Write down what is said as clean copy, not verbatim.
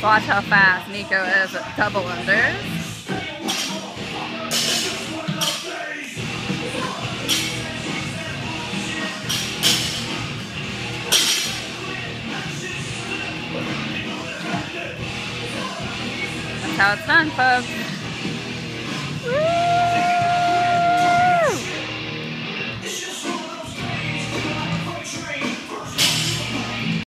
Watch how fast Nico is at double unders. That's how it's done, folks.